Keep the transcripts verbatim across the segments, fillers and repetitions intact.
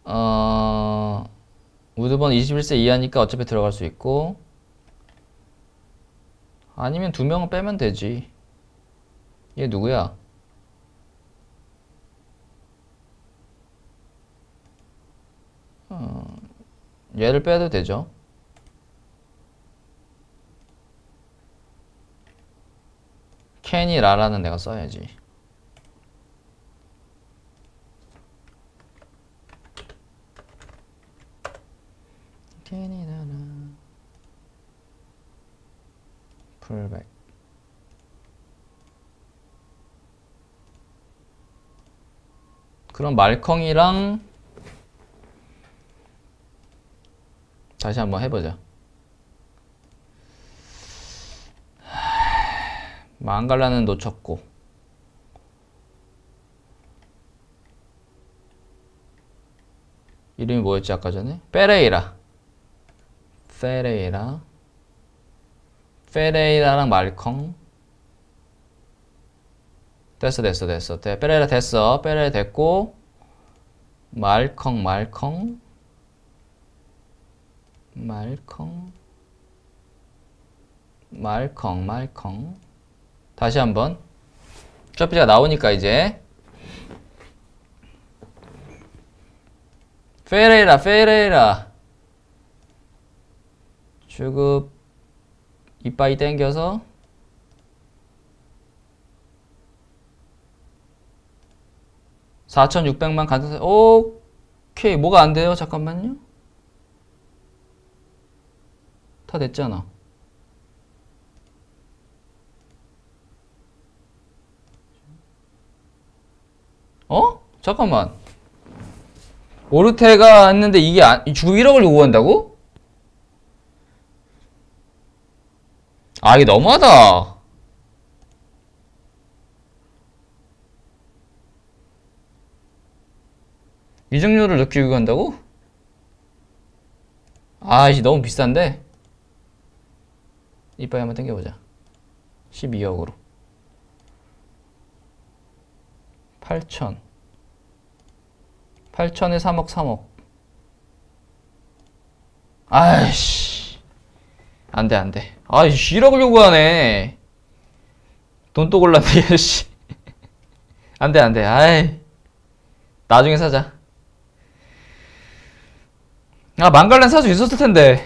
어, 우드번 이십일 세 이하니까 어차피 들어갈 수 있고, 아니면 두 명은 빼면 되지. 얘 누구야? 어, 얘를 빼도 되죠. 켄이 라라는 내가 써야지. 켄이 라라 풀백. 그럼 말컹이랑 다시 한번 해보자. 망갈라는 놓쳤고, 이름이 뭐였지 아까 전에? 페레이라. 페레이라 페레이라랑 말컹. 됐어 됐어 됐어. 페레이라 됐어. 페레이라 됐고, 말컹 말컹 말컹 말컹 말컹. 다시 한번 슈아피즈가 나오니까 이제 페레이라 페레이라 주급 이빠이 땡겨서 사천육백만 간단세. 오케이. 뭐가 안 돼요? 잠깐만요. 다 됐잖아. 어? 잠깐만. 오르테가 했는데 이게 안, 주급 일억을 요구한다고? 아, 이게 너무하다. 이적료를 넣기 요구한다고? 아, 이제 너무 비싼데? 이빠이 한번 당겨보자. 십이억으로. 팔천. 팔천에 삼억, 삼억. 아이씨. 안 돼, 안 돼. 아이씨, 일억을 요구하네. 돈 또 골랐네, 씨. 안 돼, 안 돼. 아이. 나중에 사자. 아, 망갈렌 살 수 있었을 텐데.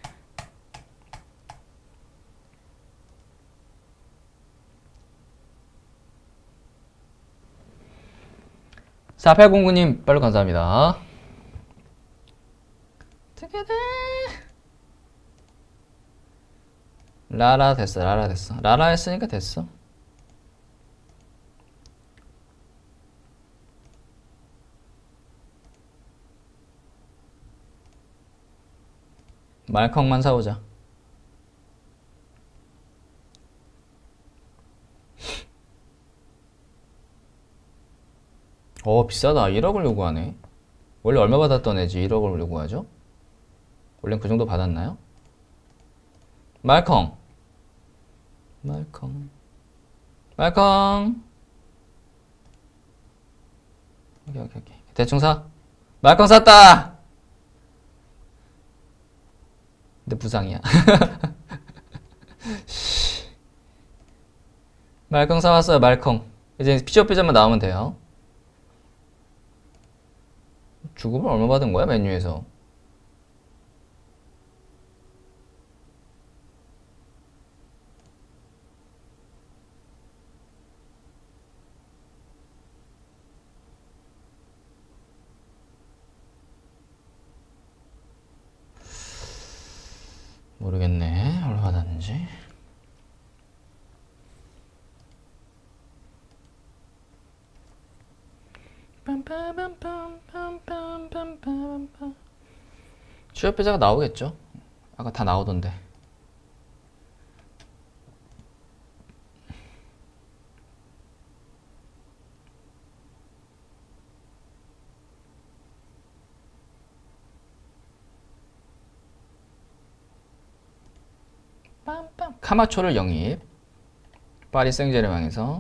사팔공구님 빨리 감사합니다. 라라 됐어. 라라 됐어. 라라 했으니까 됐어. 말컹만 사오자. 어, 비싸다. 일억을 요구하네. 원래 얼마 받았던 애지 일억을 요구하죠? 원래 그 정도 받았나요? 말컹. 말컹. 말컹. 오케이, 오케이, 오케이. 대충 사. 말컹 샀다! 근데 부상이야. 말컹 사왔어요, 말컹. 이제 피치오피자만 나오면 돼요. 주급을 얼마 받은 거야, 메뉴에서? 모르겠네. 얼마 받았는지. 취업배자가 나오겠죠? 아까 다 나오던데. 빰빰. 카마초를 영입. 파리 생제르맹에서.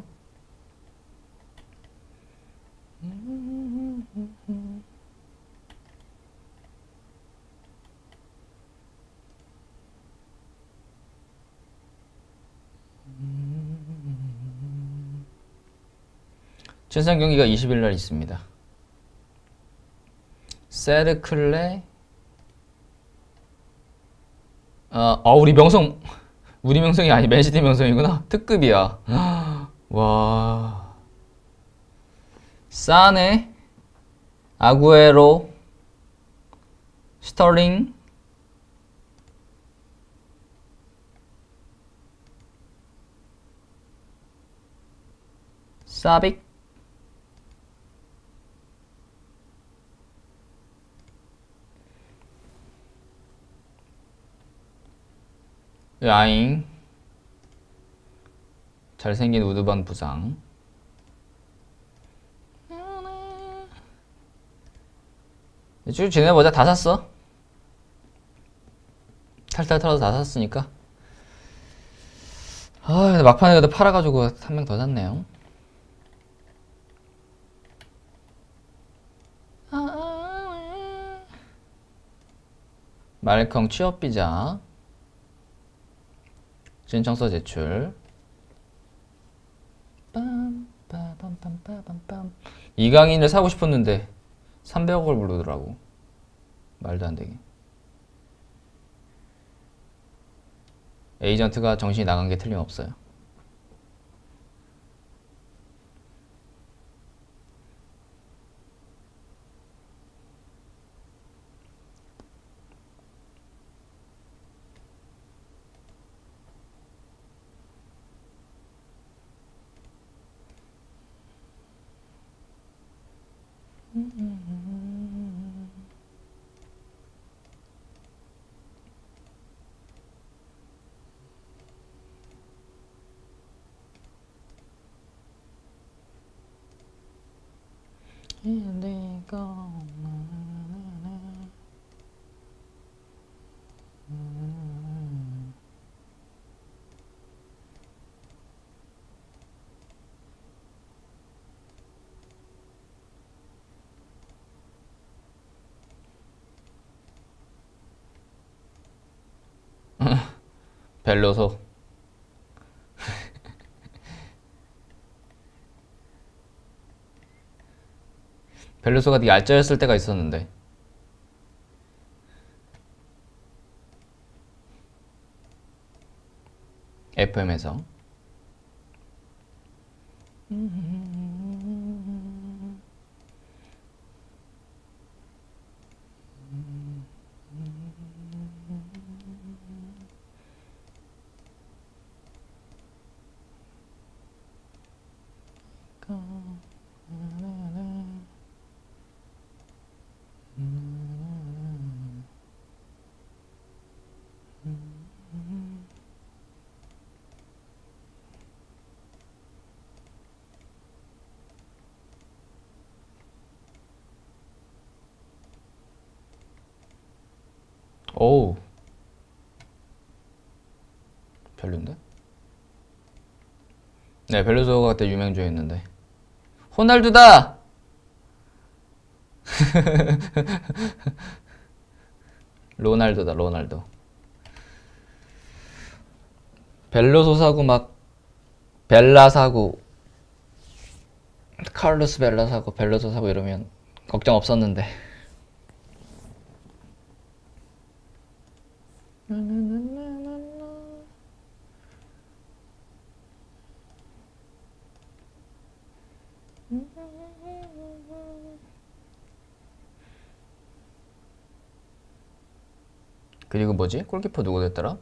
친선 경기가 이십 일 날 있습니다. 세르클레. 아, 어, 우리 명성, 우리 명성이 아니 맨시티 명성이구나. 특급이야. 와. 사네, 아구에로, 스털링, 사빅, 야잉, 잘생긴 우드반 부상. 쭉 지내보자. 다 샀어. 탈탈 털어서 다 샀으니까. 아, 근데 막판에 그래도 팔아가지고 한 명 더 샀네요. 말컹 취업 비자. 신청서 제출. 빰빠밤빰빠밤빰. 이강인을 사고 싶었는데 삼백억을 부르더라고. 말도 안 되게. 에이전트가 정신이 나간 게 틀림없어요. 벨로소. 벨로소가 되게 알짜였을 때가 있었는데. 에프엠에서. 오우, 별론데? 네, 벨로소가 그때 유명주였는데. 호날두다! 로날도다, 로날도. 벨로소 사고 막 벨라 사고 카를로스 벨라 사고 벨로소 사고 이러면 걱정 없었는데. 그리고 뭐지? 골키퍼 누구 됐더라?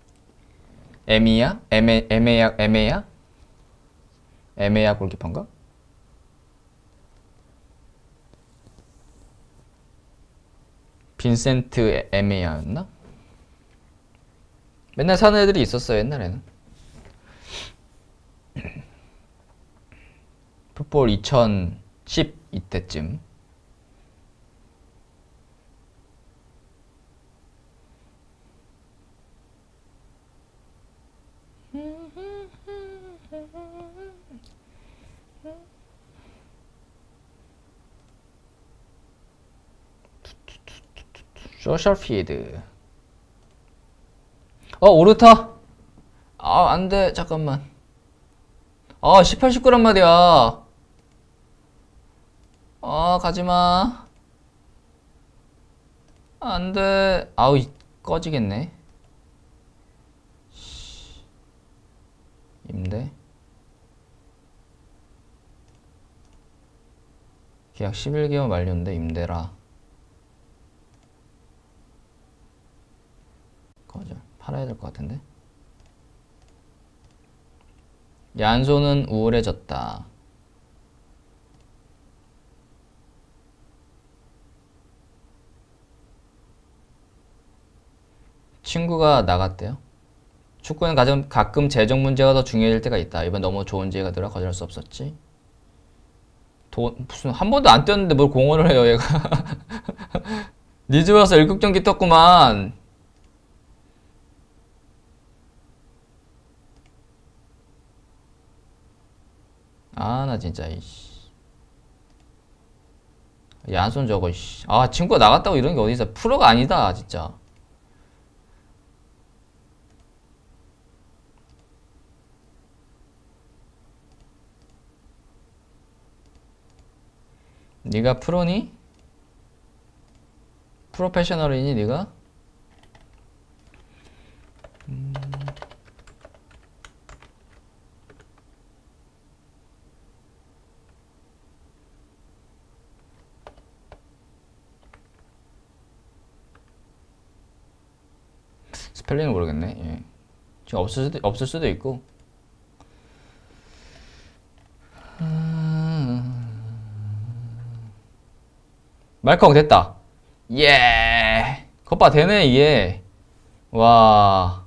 에미야? 에메, 에메야? 에메야? 에메야 골키퍼인가? 빈센트 에메야였나? 맨날 사는 애들이 있었어요, 옛날에는. 풋볼 이천십 이때쯤. 소셜 피드. 어, 오르타. 아, 안돼. 잠깐만. 아, 십팔, 십구란 말이야. 어, 가지마. 안 돼. 아우, 이- 꺼지겠네. 씨. 임대. 계약 십일 개월 만료인데 임대라. 거절. 팔아야 될 것 같은데. 얀소는 우울해졌다. 친구가 나갔대요. 축구는 가끔, 가끔 재정 문제가 더 중요해질 때가 있다. 이번 너무 좋은 기회가 들어 거절할 수 없었지. 돈 무슨 한 번도 안 뛰었는데 뭘 공헌을 해요 얘가. 리즈 와서 일곱 경기 떴구만. 아 나 진짜 이씨. 얀손 저거 이씨. 아 친구가 나갔다고 이런 게 어디서 프로가 아니다 진짜. 네가 프로니? 프로페셔널이니 네가? 음... 스펠링을 모르겠네. 예. 지금 없을 수도, 없을 수도 있고. 말컹 됐다. 예. 겉바 되네 이게. 와.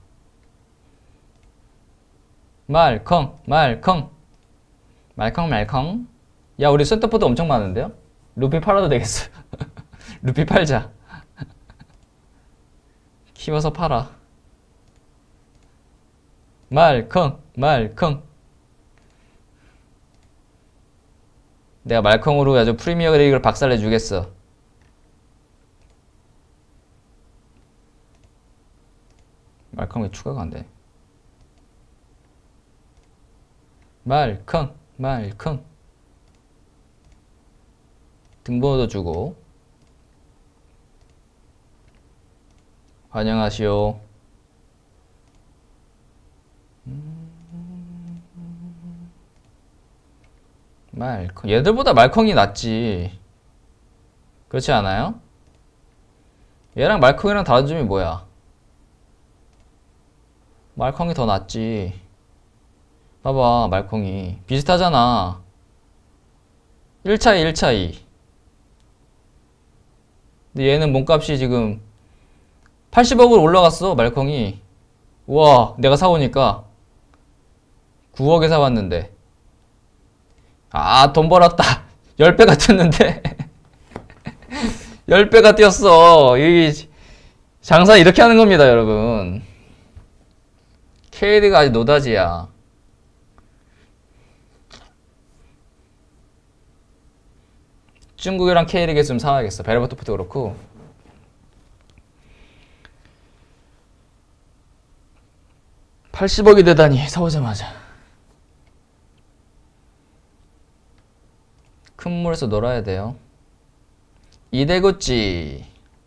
말컹 말컹 말컹 말컹. 야 우리 센터포드 엄청 많은데요? 루피 팔아도 되겠어. 루피 팔자. 키워서 팔아. 말컹 말컹. 내가 말컹으로 아주 프리미어 리그를 박살내 주겠어. 말컹 왜 추가가 안 돼? 말컹 말컹. 등번호도 주고. 환영하시오. 말컹. 얘들보다 말컹이 낫지. 그렇지 않아요? 얘랑 말컹이랑 다른 점이 뭐야? 말컹이 더 낫지. 봐봐 말컹이 비슷하잖아. 일 차이 일 차이. 근데 얘는 몸값이 지금 팔십억으로 올라갔어 말컹이. 우와 내가 사오니까 구억에 사왔는데. 아 돈 벌었다. 십 배가 뛰었는데. 십 배가 뛰었어. 이 장사 이렇게 하는 겁니다 여러분. 케이디가 아직 노다지야. 중국이랑 K리그 좀 사와야겠어. 베르바토프도 그렇고. 팔십억이 되다니 사오자마자. 큰 물에서 놀아야 돼요. 이대구찌.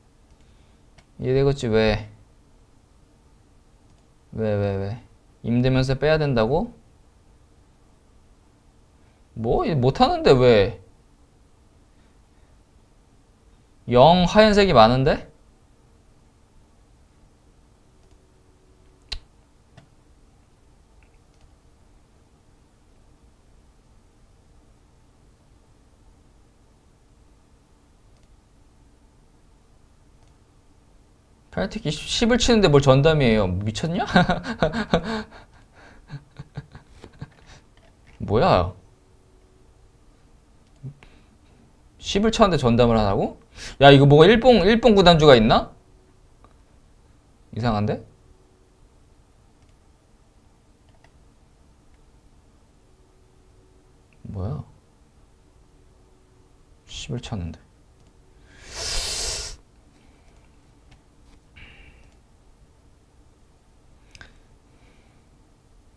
이대구찌 왜? 왜, 왜, 왜? 임대면서 빼야 된다고? 뭐? 못하는데 왜? 영 하얀색이 많은데? 페널티킥 십을 치는데 뭘 전담이에요. 미쳤냐? 뭐야? 십을 쳤는데 전담을 하라고? 야 이거 뭐가 일봉 일봉 구단주가 있나? 이상한데? 뭐야? 십을 쳤는데.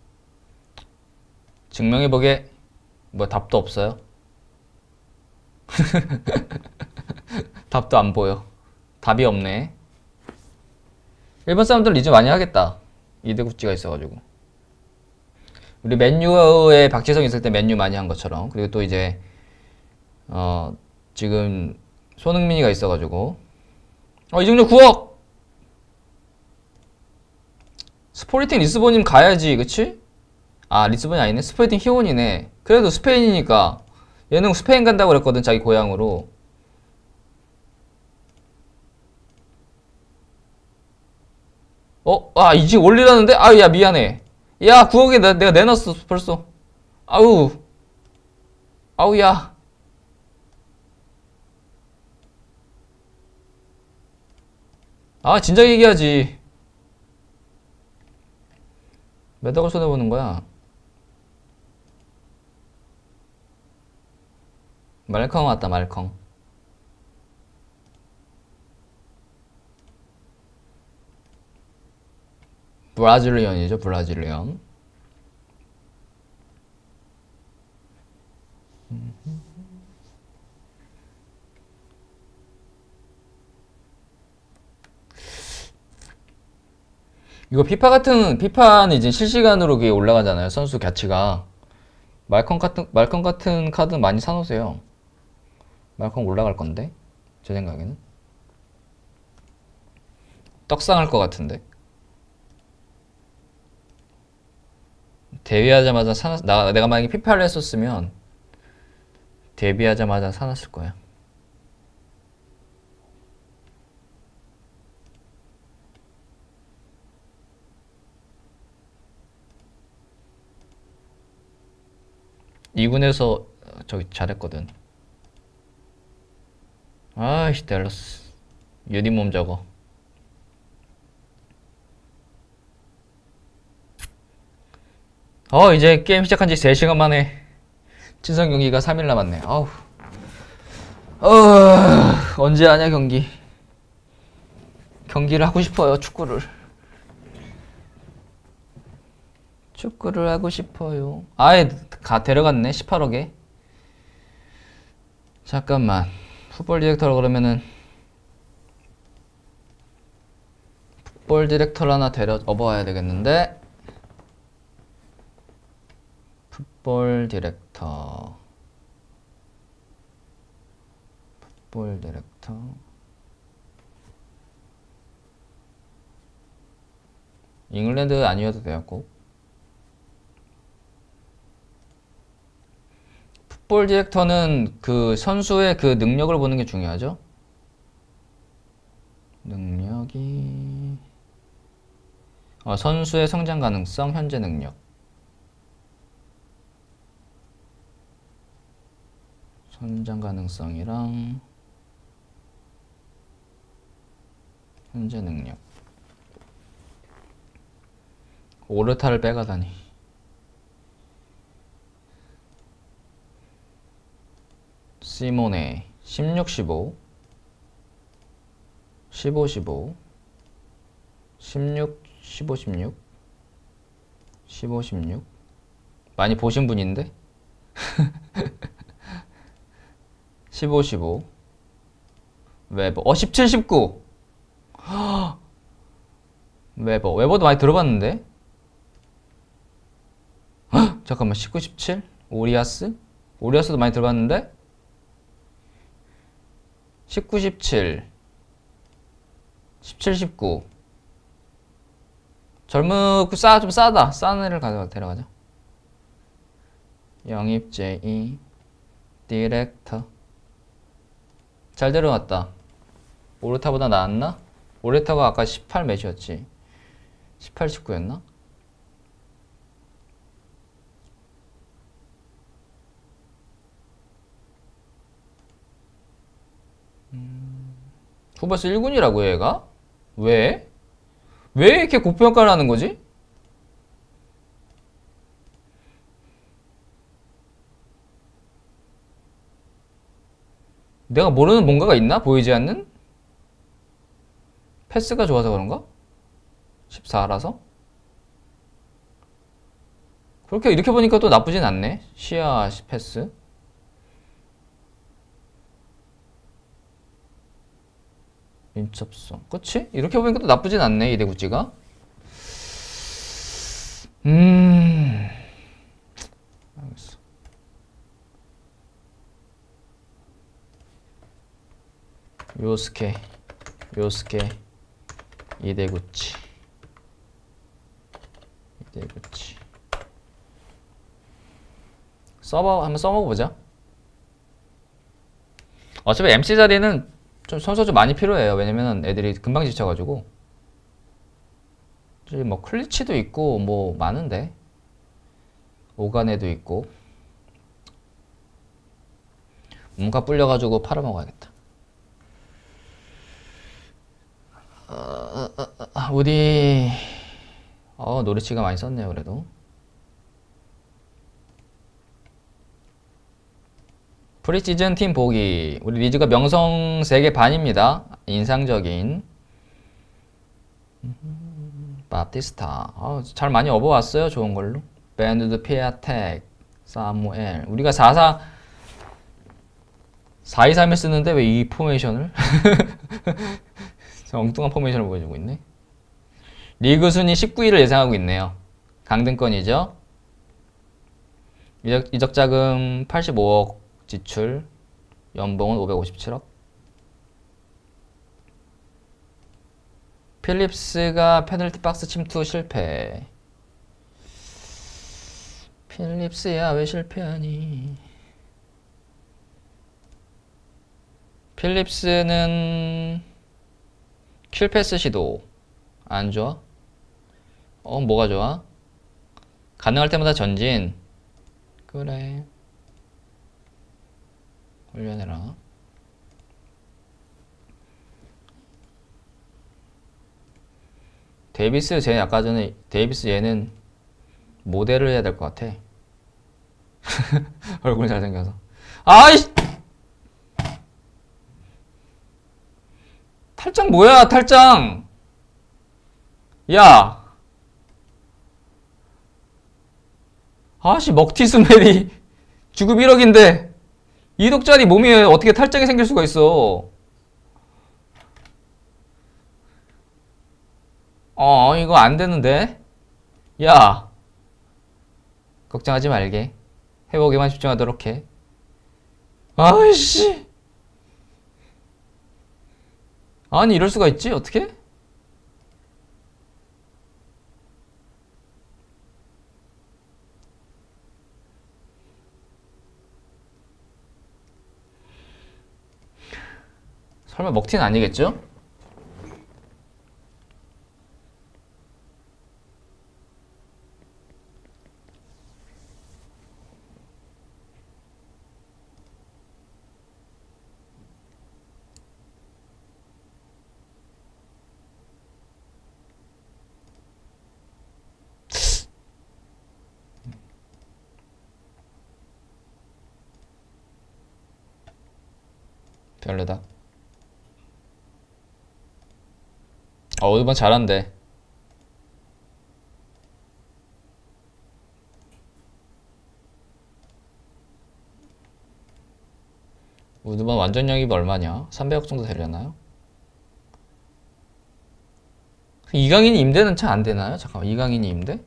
증명해보게. 뭐 답도 없어요. 답도 안 보여. 답이 없네. 일본 사람들 리즈 많이 하겠다. 이대구찌가 있어가지고. 우리 맨유에 박지성 있을 때 맨유 많이 한 것처럼. 그리고 또 이제 어 지금 손흥민이가 있어가지고. 어 이중료 구억. 스포르팅 리스본이면 가야지, 그치? 아 리스본이 아니네. 스포르팅 히온이네. 그래도 스페인이니까. 얘는 스페인 간다고 그랬거든, 자기 고향으로. 어? 아 이제 올리라는데? 아유 야 미안해. 야 구억에 나, 내가 내놨어 벌써. 아우 아우 야. 아 진작 얘기하지. 몇 억을 손해보는 거야? 말컹 왔다 말컹. 브라질리언이죠, 브라질리언. 이거 피파 같은, 피파는 이제 실시간으로 그게 올라가잖아요, 선수 가치가. 말컹 같은, 말컹 같은 카드 많이 사놓으세요. 말컹 올라갈 건데, 제 생각에는. 떡상할 것 같은데. 데뷔하자마자 사놨, 나, 내가 만약에 피파를 했었으면 데뷔하자마자 사놨을 거야. 이 군에서 저기 잘했거든. 아이씨 델러스 유니몸 저거. 어 이제 게임 시작한 지 세 시간 만에 친선 경기가 삼 일 남았네. 아우. 어, 언제 하냐 경기. 경기를 하고 싶어요. 축구를. 축구를 하고 싶어요. 아예 가 데려갔네. 십팔억에. 잠깐만. 풋볼 디렉터로 그러면은 풋볼 디렉터를 하나 데려 업어와야 되겠는데. 풋볼 디렉터 풋볼 디렉터 잉글랜드 아니어도 돼요. 꼭 풋볼 디렉터는 그 선수의 그 능력을 보는 게 중요하죠. 능력이 어, 선수의 성장 가능성, 현재 능력. 성장 가능성이랑 현재 능력. 오르타를 빼가다니. 시모네 십육, 십오 십오, 십오 십육, 십오, 십육 십오, 십육 많이 보신 분인데? 십오, 십오 웨버 어 십칠, 십구 웨버 웨버도 많이 들어봤는데? 헉! 잠깐만 십구, 십칠 오리아스? 오리아스도 많이 들어봤는데? 십구, 십칠 십칠, 십구 젊고 싸, 좀 싸다. 싼 애를 가져가, 데려가자. 영입 제이 디렉터 잘 데려왔다. 오르타보다 나았나? 오르타가 아까 십팔 몇이었지? 십팔, 십구였나? 음... 후버스 일 군이라고 얘가? 왜? 왜 이렇게 고평가를 하는 거지? 내가 모르는 뭔가가 있나? 보이지 않는? 패스가 좋아서 그런가? 십사라서? 그렇게 이렇게 보니까 또 나쁘진 않네. 시야 패스. 민첩성. 그치? 이렇게 보니까 또 나쁘진 않네, 이대 구찌가. 음. 알겠어. 요스케. 요스케. 이대 구찌. 이대 구찌. 서버 한번 써먹어보자. 어차피 엠씨 자리는 좀 선수 좀 많이 필요해요. 왜냐면 애들이 금방 지쳐가지고. 뭐 클리치도 있고 뭐 많은데 오가네도 있고. 뭔가 불려가지고 팔아먹어야겠다. 어, 어, 어, 어, 우리 어 노리치가 많이 썼네요. 그래도 프리시즌 팀 보기. 우리 리즈가 명성 세 개 반입니다. 인상적인 바티스타. 어, 잘 많이 업어왔어요. 좋은 걸로. 밴드 피아텍 사무엘. 우리가 사사 사이삼을 쓰는데 왜 이 포메이션을 엉뚱한 포메이션을 보여주고 있네. 리그 순위 십구 위를 예상하고 있네요. 강등권이죠. 이적, 이적 자금 팔십오억 지출, 연봉은 오백오십칠억. 필립스가 페널티 박스 침투 실패. 필립스야 왜 실패하니? 필립스는 킬패스 시도 안 좋아? 어 뭐가 좋아? 가능할 때마다 전진. 그래. 훈련해라. 데이비스 쟤 아까 전에 데이비스 얘는 모델을 해야 될 것 같아. 얼굴이 잘생겨서. 아이씨! 탈장 뭐야 탈장! 야! 아씨 먹튀스멜이 주급 일억인데 이독짜리 몸이 어떻게 탈장이 생길 수가 있어. 어 이거 안 되는데. 야 걱정하지 말게. 회복에만 집중하도록 해. 아이씨 아니 이럴 수가 있지 어떻게? 설마 먹튀는 아니겠죠? 별로다. 어 이번 잘한대. 우드번 완전 영입 얼마냐? 삼백억 정도 되려나요? 이강인이 임대는 잘 안 되나요? 잠깐만 이강인이 임대?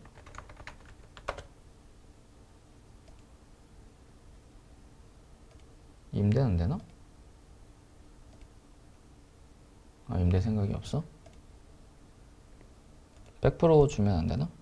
임대 안 되나? 아 임대 생각이 없어? 백 퍼센트 주면 안 되나?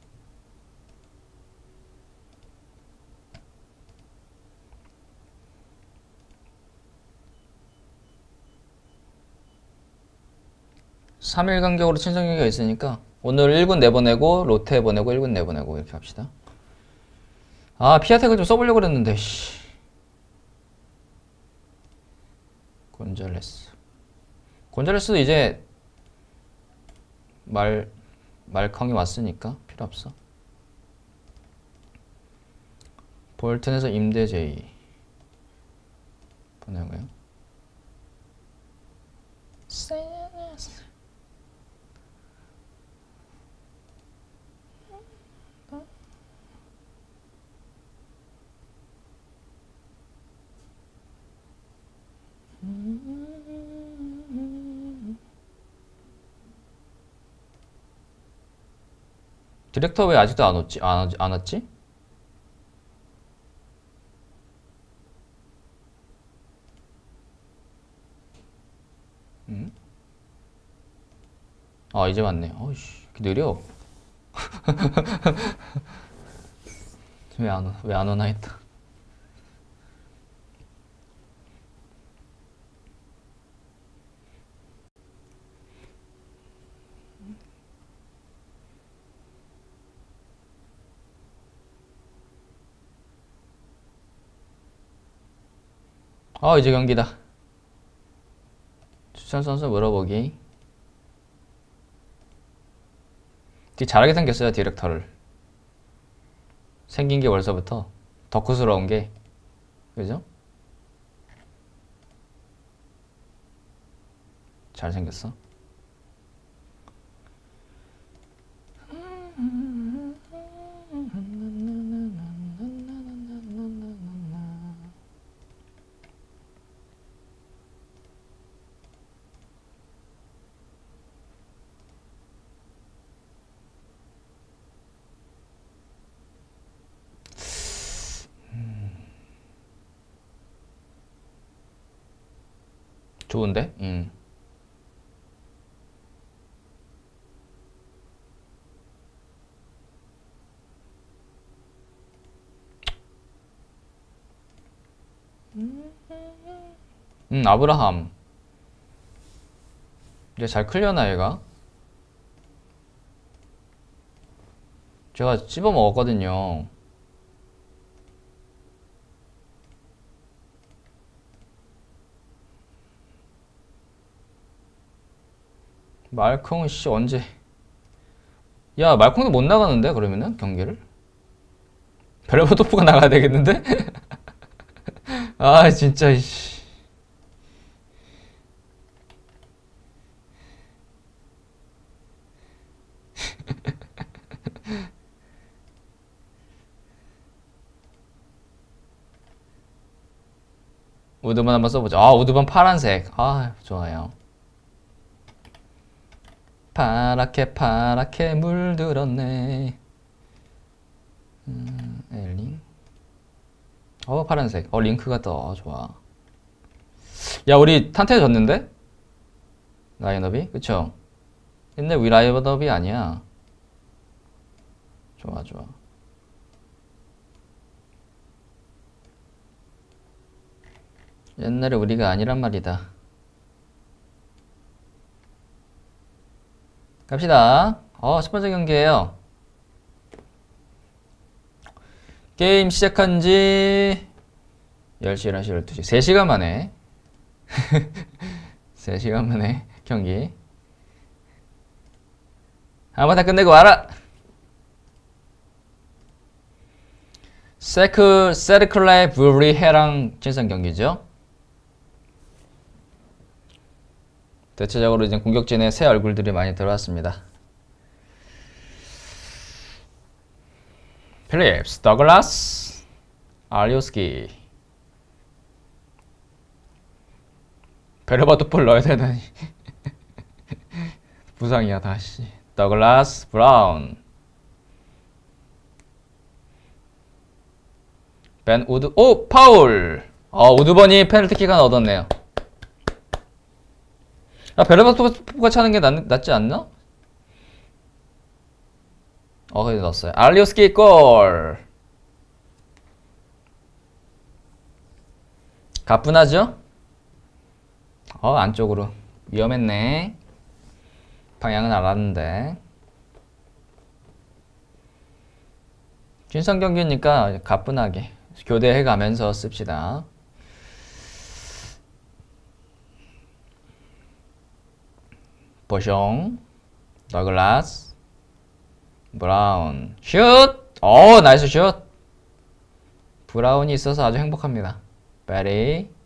삼 일 간격으로 친선경기가 있으니까 오늘 일 군 내보내고 롯데 보내고 일 군 내보내고 이렇게 합시다. 아 피아텍을 좀 써보려고 그랬는데 씨. 곤잘레스 곤잘레스도 이제 말 말컹이 왔으니까 필요 없어. 볼튼에서 임대 제의 보내고요. 디렉터 왜 아직도 안 왔지? 안, 안 왔지? 응? 아, 이제 왔네. 어이씨, 느려. 왜 안, 오- 왜 안 오나 했다. 아, 이제 경기다. 추천 선수 물어보기. 되게 잘하게 생겼어요, 디렉터를. 생긴 게 벌써부터 덕후스러운 게. 그죠? 잘생겼어. 좋은데? 음. 음, 아브라함. 이제 잘 클려나, 얘가? 제가 씹어 먹었거든요. 말콩은 씨 언제? 야, 말콩도 못 나가는데 그러면은 경기를? 벨로토프가 나가야 되겠는데? 아, 진짜 씨. 우드번 한번 써보자. 아, 우드번 파란색. 아, 좋아요. 파랗게 파랗게 물들었네. 음, 엘링. 어, 파란색. 어, 링크가 떠. 좋아. 야, 우리 탄탄해졌는데? 라인업이? 그쵸? 옛날 위 라인업이 아니야. 좋아, 좋아. 옛날에 우리가 아니란 말이다. 갑시다. 어, 첫 번째 경기에요. 게임 시작한 지 열 시, 열한 시, 열두 시. 세 시간 만에. 세 시간 만에 경기. 한번 다 끝내고 와라! 세크, 세르클레 브리헤랑 친선 경기죠. 대체적으로 이제 공격진에 새 얼굴들이 많이 들어왔습니다. 필립스, 더글라스, 알리오스키. 베르바토폴 넣어야 되다니. 부상이야 다시. 더글라스, 브라운. 벤 우드, 오! 파울! 어, 우드번이 페널티킥 하나 얻었네요. 아, 베르바토프가 차는 게 낫, 낫지 않나? 어, 그래 넣었어요. 알리오스키 골! 가뿐하죠? 어, 안쪽으로. 위험했네. 방향은 알았는데. 진성 경기니까 가뿐하게 교대해 가면서 씁시다. 보숑, 더글라스, 브라운, 슛! 오, 나이스 슛! 브라운이 있어서 아주 행복합니다. 베리,